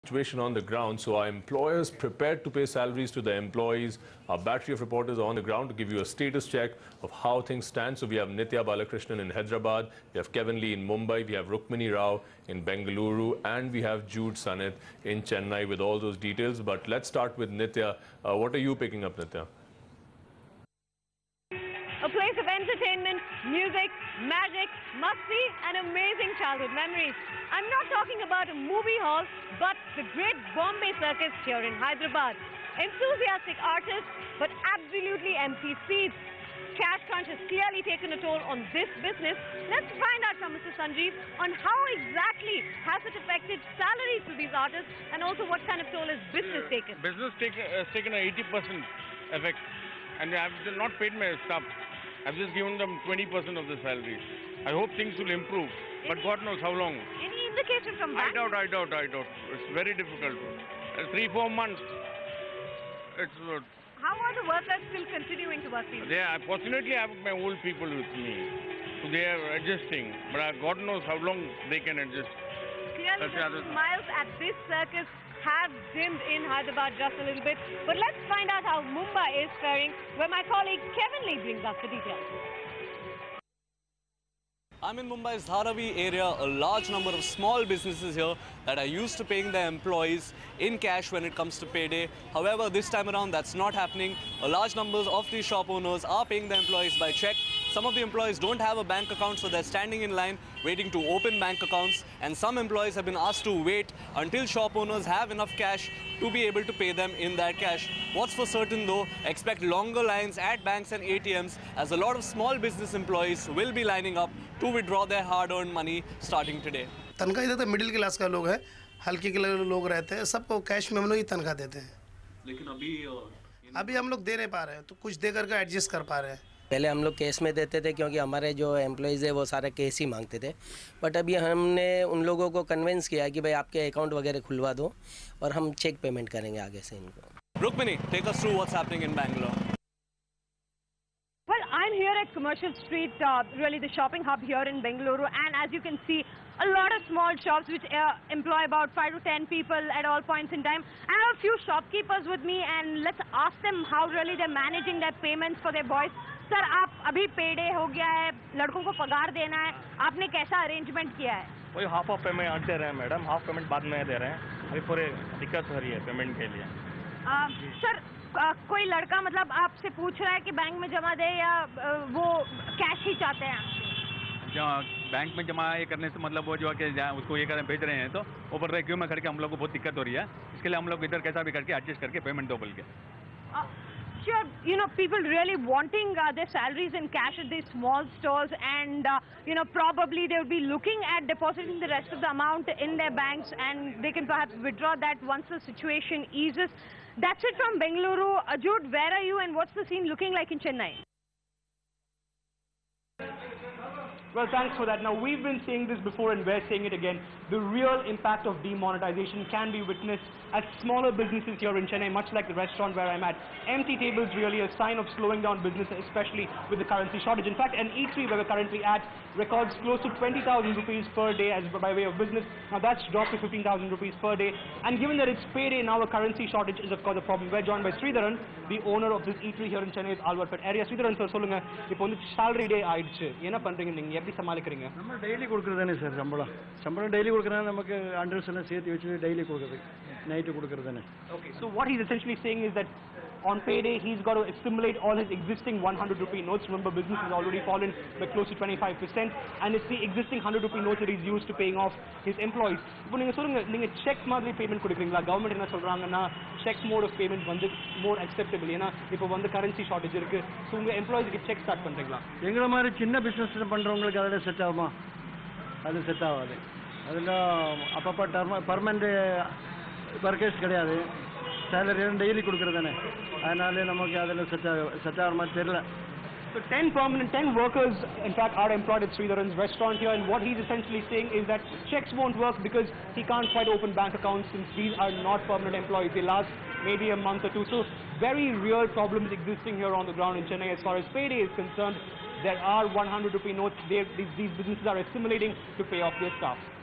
Situation on the ground. So are employers prepared to pay salaries to their employees? Our battery of reporters are on the ground to give you a status check of how things stand. So we have Nitya Balakrishnan in Hyderabad, we have Kevin Lee in Mumbai, we have Rukmini Rao in Bengaluru, and we have Jude Sanit in Chennai with all those details. But let's start with Nitya. What are you picking up, Nitya? A place of entertainment, music, magic, must-see and amazing childhood memories. I'm not talking about a movie hall, but the great Bombay Circus here in Hyderabad. Enthusiastic artists, but absolutely empty seats. Cash crunch has clearly taken a toll on this business. Let's find out from Mr. Sanjeev on how exactly has it affected salaries to these artists and also what kind of toll has business taken. Business has taken an 80% effect, and I have not paid my staff. I've just given them 20% of the salary. I hope things will improve, but God knows how long. Any indication from bank? I doubt. It's very difficult. 3-4 months. How are the workers still continuing to work? Fortunately, I have my old people with me. So they are adjusting, but God knows how long they can adjust. Clearly, the smiles at this circus have dimmed in Hyderabad just a little bit. But let's find out how Mumbai is faring, where my colleague Kevin Lee brings us the details. I'm in Mumbai's Dharavi area. A large number of small businesses here that are used to paying their employees in cash when it comes to payday. However, this time around that's not happening. A large number of these shop owners are paying their employees by check. Some of the employees don't have a bank account, so they're standing in line waiting to open bank accounts. And some employees have been asked to wait until shop owners have enough cash to be able to pay them in that cash. What's for certain though, expect longer lines at banks and ATMs as a lot of small business employees will be lining up to withdraw their hard-earned money starting today. तनख्वाह इधर तो middle class का लोग है, हल्के के लोग रहते हैं, सबको कैश में हम लोग ही तनख्वाह देते हैं. लेकिन अभी हम लोग दे नहीं पा रहे हैं, तो कुछ दे करके एडजस्ट कर पा रहे हैं. पहले हम लोग कैश में देते थे क्योंकि हमारे जो एम्प्लॉइज़ है वो सारे कैश ही मांगते थे, बट अभी हमने उन लोगों को कन्विंस किया कि भाई आपके अकाउंट वगैरह खुलवा दो और हम चेक पेमेंट करेंगे आगे से इनको. Rukmini, take us through what's happening in Bangalore. Well, I'm here at Commercial Street, really the shopping hub here in Bengaluru, and as you can see, a lot of small shops which employ about 5 to 10 people at all points in time. I have a few shopkeepers with me, and let's ask them how really they're managing their payments for their boys. Sir, आप अभी पेडे हो गया है, लड़कों को पगार देना है, आपने कैसा अरेंजमेंट किया है? वही हाफ ऑफ पेमेंट आज दे रहे हैं मैडम, हाफ पेमेंट बाद में दे रहे हैं. अभी पूरे दिक्कत हो रही है पेमेंट के लिए. सर, कोई लड़का मतलब आपसे पूछ रहा है कि बैंक में जमा दे या वो कैश ही चाहते हैं? बैंक में जमा ये करने से मतलब वो जो है कि उसको ये भेज रहे हैं तो ऊपर क्यों में खड़के हम लोग को बहुत दिक्कत हो रही है. इसके लिए हम लोग इधर कैसा भी करके एडजस्ट करके पेमेंट दो बोल के. Sure, you know, people really wanting their salaries in cash at these small stores, and you know, probably they will be looking at depositing the rest of the amount in their banks, and they can perhaps withdraw that once the situation eases. That's it from Bengaluru. Jude, where are you and what's the scene looking like in Chennai? Well, thanks for that. Now, we've been saying this before and we're saying it again. The real impact of demonetization can be witnessed at smaller businesses here in Chennai, much like the restaurant where I'm at. Empty tables really a sign of slowing down business, especially with the currency shortage. In fact, an eatery where we're currently at records close to 20,000 rupees per day as by way of business. Now, that's dropped to 15,000 rupees per day. And given that it's payday, now a currency shortage is, of course, a problem. We're joined by Sridharan, the owner of this eatery here in Chennai's Alvarpet area. Sridharan, sir, solunga, ipo salary day ஆயிடுச்சு. என்ன பண்றீங்க நீங்க? எப்படி சமாளிக்கிறீங்க? நம்ம daily கொடுக்கறதானே sir சம்பளம் daily கொடுக்கறதானே நமக்கு அட்ரஸ் எல்லாம் சேர்த்து வச்சு டெய்லி கொடுக்கறது நைட் கொடுக்கறதானே. Okay, so what he's essentially saying is that on payday he's got to assimilate all his existing 100 rupee notes. Remember, business has already fallen by close to 25%, and it's the existing 100 rupee notes that he's used to paying off his employees. இப்போ நீங்க சொல்லுங்க, நீங்க check மாதிரி payment கொடுக்குறீங்களா? Government என்ன சொல்றாங்கன்னா check mode of payment வந்து மோர் acceptable. ஏன்னா இப்போ வந்து கரன்சி ஷார்டேஜ் இருக்கு. ஸோ உங்க எம்ப்ளாயிஸ்க்கு செக் ஸ்டார்ட் பண்றீங்களா? எங்களை மாதிரி சின்ன பிஸ்னஸ் பண்றவங்களுக்கு அதெல்லாம் செட் ஆகுமா? அது செட் ஆகாது. அதெல்லாம் அப்பப்போ பர்மனெண்ட் ஒர்க்கர்ஸ் கிடையாது. சேலரி டெய்லி கொடுக்கறதானே, அதனால நமக்கு அதில் செட் ஆகிற மாதிரி தெரியல. So 10 workers, in fact, are employed at Sridharan's restaurant here, and what he's essentially saying is that checks won't work because he can't quite open bank accounts since these are not permanent employees. They last maybe a month or two. So very real problems existing here on the ground in Chennai as far as payday is concerned. There are 100 rupee notes. These businesses are assimilating to pay off their staff.